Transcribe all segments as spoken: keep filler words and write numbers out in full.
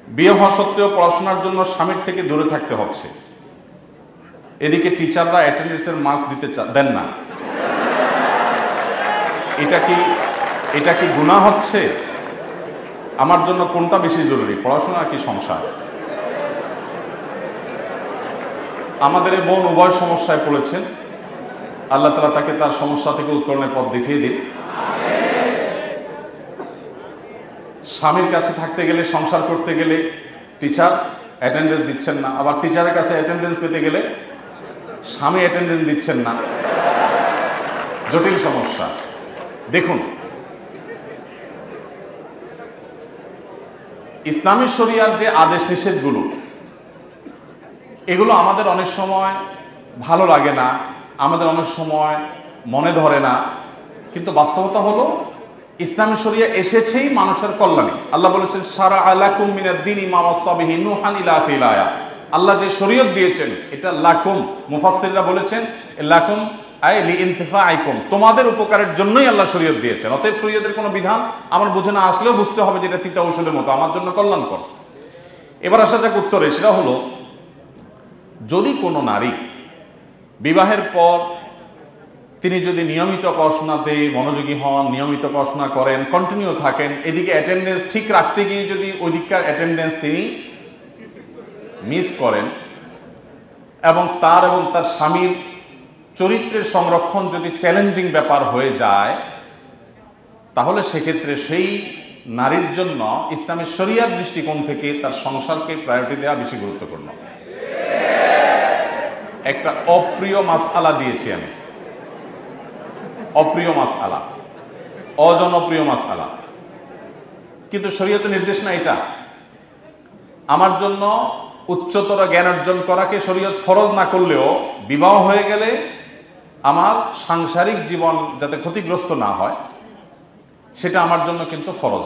বিয়ে হওয়া সত্ত্বেও পড়াশোনার জন্য স্বামীর থেকে দূরে থাকতে হচ্ছে, এদিকে টিচাররা অ্যাটেন্ডেন্সের মার্কস দিতে দেন না, এটা কি এটা কি গুনাহ হচ্ছে? আমার জন্য কোনটা বেশি জরুরি, পড়াশোনা কি সংসার? আমাদের এই বোন উভয় সমস্যায় পড়েছেন, আল্লাহ তাআলা তাকে তার সমস্যা থেকে উত্তরণের পথ দেখিয়ে দিন। স্বামীর কাছে থাকতে গেলে, সংসার করতে গেলে টিচার অ্যাটেন্ডেন্স দিচ্ছেন না, আবার টিচারের কাছে অ্যাটেন্ডেন্স পেতে গেলে স্বামী অ্যাটেন্ডেন্স দিচ্ছেন না, জটিল সমস্যা। দেখুন, ইসলামী শরিয়ার যে আদেশ নিষেধগুলো, এগুলো আমাদের অনেক সময় ভালো লাগে না, আমাদের অনেক সময় মনে ধরে না, কিন্তু বাস্তবতা হলো ইসলামী শরিয়া এসেছেই মানুষের কল্যাণে। আল্লাহ বলেছেন শারা আলাকুম মিনাদ-দীনি মা ওয়াসা বিহি নূহান ইলা আখিরিল আয়া। আল্লাহ যে শরীয়ত দিয়েছেন এটা লাকুম, মুফাসসিররা বলেছেন লাকুম আই লিইনতিফাইকুম, তোমাদের উপকারের জন্যই আল্লাহ শরীয়ত দিয়েছেন। অতএব শরীয়তের কোনো বিধান আমার বুঝে না আসলেও বুঝতে হবে যে এটা তিতা ঔষধের মতো, আমার জন্য কল্যাণকর। এবার আসা যাক উত্তরে, সেটা হলো যদি কোনো নারী বিবাহের পর তিনি যদি নিয়মিত পড়াশোনাতে মনোযোগী হন, নিয়মিত পড়াশোনা করেন, কন্টিনিউ থাকেন, এদিকে অ্যাটেন্ডেন্স ঠিক রাখতে গিয়ে যদি ওই দিককার অ্যাটেন্ডেন্স তিনি মিস করেন এবং তার এবং তার স্বামীর চরিত্রের সংরক্ষণ যদি চ্যালেঞ্জিং ব্যাপার হয়ে যায়, তাহলে সেক্ষেত্রে সেই নারীর জন্য ইসলামের শরিয়ার দৃষ্টিকোণ থেকে তার সংসারকে প্রায়োরিটি দেওয়া বেশি গুরুত্বপূর্ণ। একটা অপ্রিয় মাসআলা দিয়েছি আমি, অপ্রিয় মাসআলা, অজনপ্রিয় মাসআলা, কিন্তু শরীয়তের নির্দেশ না এটা। আমার জন্য উচ্চতর জ্ঞান অর্জন করাকে শরীয়ত ফরজ না করলেও বিবাহ হয়ে গেলে আমার সাংসারিক জীবন যাতে ক্ষতিগ্রস্ত না হয় সেটা আমার জন্য কিন্তু ফরজ।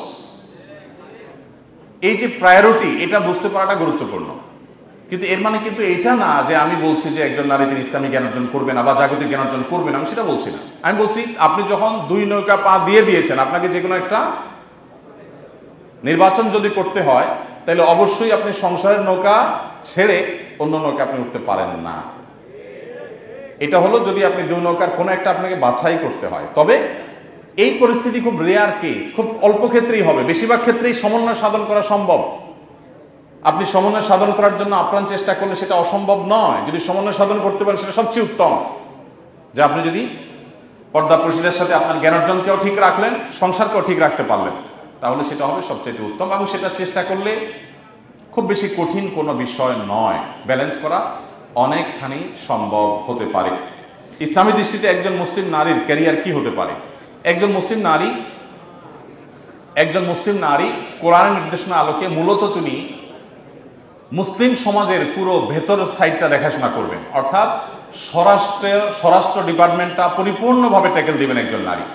এই যে প্রায়োরিটি, এটা বুঝতে পারাটা গুরুত্বপূর্ণ। কিন্তু এর মানে কিন্তু এটা না যে আমি বলছি যে একজন নারী তিনি ইসলামিক জ্ঞান অর্জন করবে না বা জাগতিক জ্ঞান অর্জন করবে না, আমি সেটা বলছি না। আমি বলছি আপনি যখন দুই নৌকা পা দিয়ে দিয়েছেন, আপনাকে যে কোনো একটা নির্বাচন যদি করতে হয় তাহলে অবশ্যই আপনি সংসারের নৌকা ছেড়ে অন্য নৌকা আপনি উঠতে পারেন না। এটা হলো যদি আপনি দুই নৌকার কোনো একটা আপনাকে বাছাই করতে হয়। তবে এই পরিস্থিতি খুব রেয়ার কেস, খুব অল্প ক্ষেত্রেই হবে, বেশিরভাগ ক্ষেত্রেই সমন্বয় সাধন করা সম্ভব। আপনি সমন্বয় সাধন করার জন্য আপ্রাণ চেষ্টা করলে সেটা অসম্ভব নয়। যদি সমন্বয় সাধন করতে পারেন সেটা সবচেয়ে উত্তম, যে আপনি যদি পর্দা প্রশিদের সাথে আপনার জ্ঞান অর্জনকেও ঠিক রাখলেন, সংসারকেও ঠিক রাখতে পারলেন, তাহলে সেটা হবে সবচেয়ে উত্তম। এবং সেটা চেষ্টা করলে খুব বেশি কঠিন কোনো বিষয় নয়, ব্যালেন্স করা অনেকখানি সম্ভব হতে পারে। ইসলামী দৃষ্টিতে একজন মুসলিম নারীর ক্যারিয়ার কি হতে পারে? একজন মুসলিম নারী একজন মুসলিম নারী কোরআনের নির্দেশনা আলোকে মূলত তিনি মুসলিম সমাজের পুরো ভেতরের সাইডটা দেখাশোনা করবেন, অর্থাৎ স্বরাষ্ট্র স্বরাষ্ট্র ডিপার্টমেন্টটা পরিপূর্ণভাবে ট্যাকেল দিবেন একজন নারী।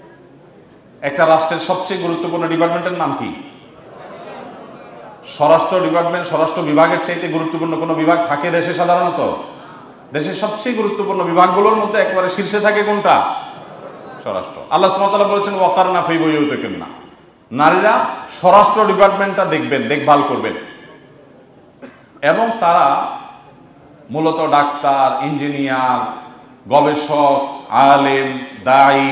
একটা রাষ্ট্রের সবচেয়ে গুরুত্বপূর্ণ ডিপার্টমেন্টের নাম কি? স্বরাষ্ট্র ডিপার্টমেন্ট। স্বরাষ্ট্র বিভাগের চাইতে গুরুত্বপূর্ণ কোনো বিভাগ থাকে দেশে? সাধারণত দেশের সবচেয়ে গুরুত্বপূর্ণ বিভাগগুলোর মধ্যে একবারে শীর্ষে থাকে কোনটা? স্বরাষ্ট্র। আল্লাহ সুবহানাহু ওয়া তাআলা বলেছেন ওয়াকারনা ফি বুয়ুতিকুন্না, নারীরা স্বরাষ্ট্র ডিপার্টমেন্টটা দেখবেন, দেখভাল করবেন। এবং তারা মূলত ডাক্তার, ইঞ্জিনিয়ার, গবেষক, আলেম, দায়ী,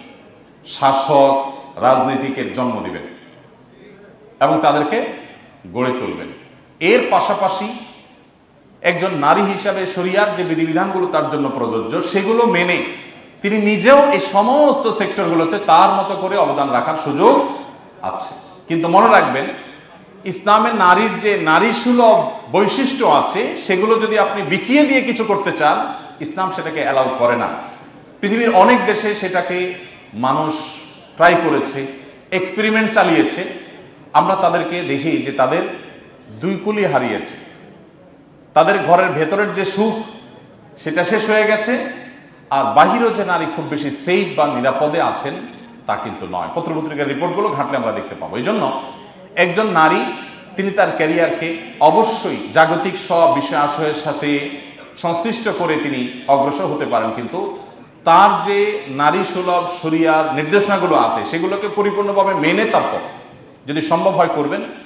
শাসক, রাজনীতিকের জন্ম দিবেন এবং তাদেরকে গড়ে তুলবেন। এর পাশাপাশি একজন নারী হিসাবে শরিয়ার যে বিধিবিধানগুলো তার জন্য প্রযোজ্য সেগুলো মেনে তিনি নিজেও এই সমস্ত সেক্টরগুলোতে তার মতো করে অবদান রাখার সুযোগ আছে। কিন্তু মনে রাখবেন, ইসলামের নারীর যে নারী সুলভ বৈশিষ্ট্য আছে সেগুলো যদি আপনি বিকিয়ে দিয়ে কিছু করতে চান, ইসলাম সেটাকে অ্যালাউ করে না। পৃথিবীর অনেক দেশে সেটাকে মানুষ ট্রাই করেছে, এক্সপেরিমেন্ট চালিয়েছে। আমরা তাদেরকে দেখি যে তাদের দুই কুলি হারিয়েছে, তাদের ঘরের ভেতরের যে সুখ সেটা শেষ হয়ে গেছে, আর বাহিরেও যে নারী খুব বেশি সেফ বা নিরাপদে আছেন তা কিন্তু নয়। পত্রপত্রিকার রিপোর্টগুলো ঘাটলে আমরা দেখতে পাবো। এই জন্য একজন নারী তিনি তার ক্যারিয়ারকে অবশ্যই জাগতিক সব বিষয় আশয়ের সাথে সংশ্লিষ্ট করে তিনি অগ্রসর হতে পারেন, কিন্তু তার যে নারী সুলভ শরিয়ার নির্দেশনাগুলো আছে সেগুলোকে পরিপূর্ণভাবে মেনে তারপর যদি সম্ভব হয় করবেন,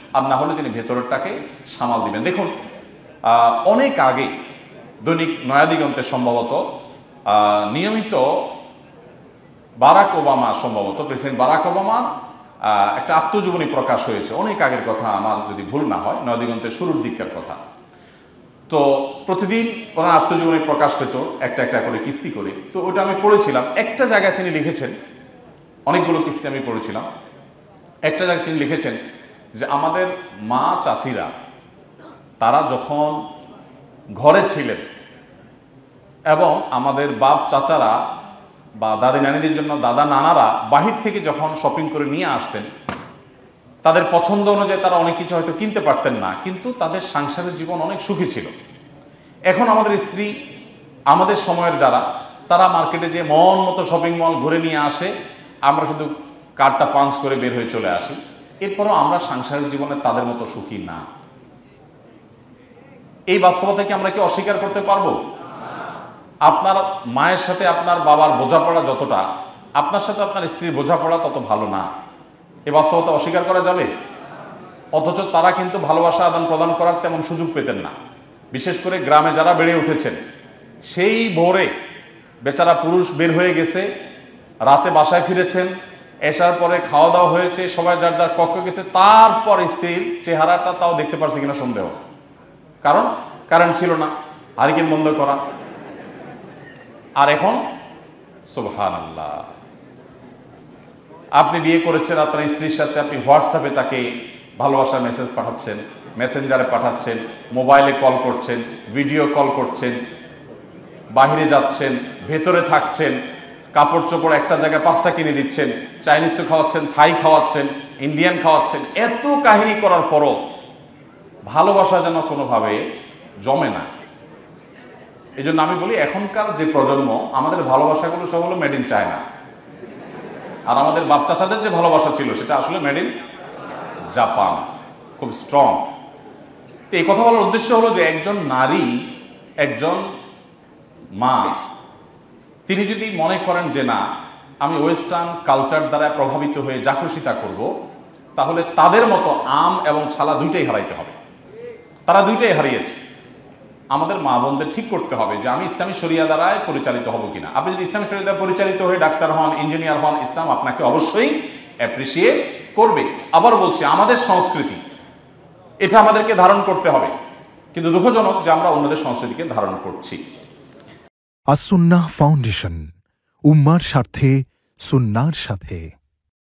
আর না হলে তিনি ভেতরেরটাকে সামাল দিবেন। দেখুন, অনেক আগে দৈনিক নয়াদিগন্তে সম্ভবত নিয়মিত বারাক ওবামা, সম্ভবত প্রেসিডেন্ট বারাক ওবামার একটা আত্মজীবনী প্রকাশ হয়েছে, অনেক আগের কথা, আমার যদি ভুল না হয় নয়াদিগন্তের শুরুর দিককার কথা। তো প্রতিদিন ওনার আত্মজীবনী প্রকাশ পেত একটা একটা করে কিস্তি করে। তো ওটা আমি পড়েছিলাম। একটা জায়গায় তিনি লিখেছেন, অনেকগুলো কিস্তি আমি পড়েছিলাম, একটা জায়গায় তিনি লিখেছেন যে আমাদের মা চাচিরা তারা যখন ঘরে ছিলেন এবং আমাদের বাপ চাচারা বা দাদি নানিদের জন্য দাদা নানারা বাহির থেকে যখন শপিং করে নিয়ে আসতেন, তাদের পছন্দ অনুযায়ী তারা অনেক কিছু হয়তো কিনতে পারতেন না, কিন্তু তাদের সাংসারিক জীবন অনেক সুখী ছিল। এখন আমাদের স্ত্রী, আমাদের সময়ের যারা, তারা মার্কেটে যে মন মতো শপিং মল ঘুরে নিয়ে আসে, আমরা শুধু কার্ডটা পাঞ্চ করে বের হয়ে চলে আসি। এরপরও আমরা সাংসারিক জীবনে তাদের মতো সুখী না। এই বাস্তবতাকে আমরা কি অস্বীকার করতে পারবো? আপনার মায়ের সাথে আপনার বাবার বোঝাপড়া যতটা, আপনার সাথে আপনার স্ত্রীর বোঝাপড়া তত ভালো না। এই বাস্তবতা অস্বীকার করা যাবে? অথচ তারা কিন্তু ভালোবাসা আদান প্রদান করার তেমন সুযোগ পেতেন না। বিশেষ করে গ্রামে যারা বেড়ে উঠেছেন, সেই ভোরে বেচারা পুরুষ বের হয়ে গেছে, রাতে বাসায় ফিরেছেন, এসার পরে খাওয়া দাওয়া হয়েছে, সবাই যার যার কক্ষে গেছে, তারপর স্ত্রীর চেহারাটা তাও দেখতে পারছে কিনা সন্দেহ। কারণ কারেন্ট ছিল না, হারিকেন বন্ধ করা। আর এখন সুবহানাল্লাহ, আপনি বিয়ে করেছেন, আপনার স্ত্রীর সাথে আপনি হোয়াটসঅ্যাপে তাকে ভালোবাসার মেসেজ পাঠাচ্ছেন, মেসেঞ্জারে পাঠাচ্ছেন, মোবাইলে কল করছেন, ভিডিও কল করছেন, বাহিরে যাচ্ছেন, ভেতরে থাকছেন, কাপড় চোপড় একটা জায়গায় পাঁচটা কিনে দিচ্ছেন, চাইনিজ তো খাওয়াচ্ছেন, থাই খাওয়াচ্ছেন, ইন্ডিয়ান খাওয়াচ্ছেন। এত কাহিনী করার পরও ভালোবাসা যেন কোনোভাবে জমে না। এই জন্য আমি বলি, এখনকার যে প্রজন্ম, আমাদের ভালোবাসাগুলো সব হলো মেড ইন চায়না, আর আমাদের বাপ চাচাদের যে ভালোবাসা ছিল সেটা আসলে মেড ইন জাপান, খুব স্ট্রং। তো এই কথা বলার উদ্দেশ্য হলো যে একজন নারী, একজন মা, তিনি যদি মনে করেন যে না, আমি ওয়েস্টার্ন কালচার দ্বারা প্রভাবিত হয়ে যা খুশি তা করব, তাহলে তাদের মতো আম এবং ছালা দুইটাই হারাইতে হবে। তারা দুইটাই হারিয়েছে। আমাদের মা বোনদের ঠিক করতে হবে যে আমি ইসলামী শরিয়া দ্বারায় পরিচালিত হব কিনা। আপনি যদি ইসলামী শরিয়া দ্বারা পরিচালিত হয়ে ডাক্তার হন, ইঞ্জিনিয়ার হন, ইসলাম আপনাকে অবশ্যই অ্যাপ্রিসিয়েট করবে। আবার বলছি, আমাদের সংস্কৃতি, এটা আমাদেরকে ধারণ করতে হবে, কিন্তু দুঃখজনক যে আমরা অন্যদের সংস্কৃতিকে ধারণ করছি। আস সুন্নাহ ফাউন্ডেশন, উম্মার স্বার্থে সুন্নাহর সাথে।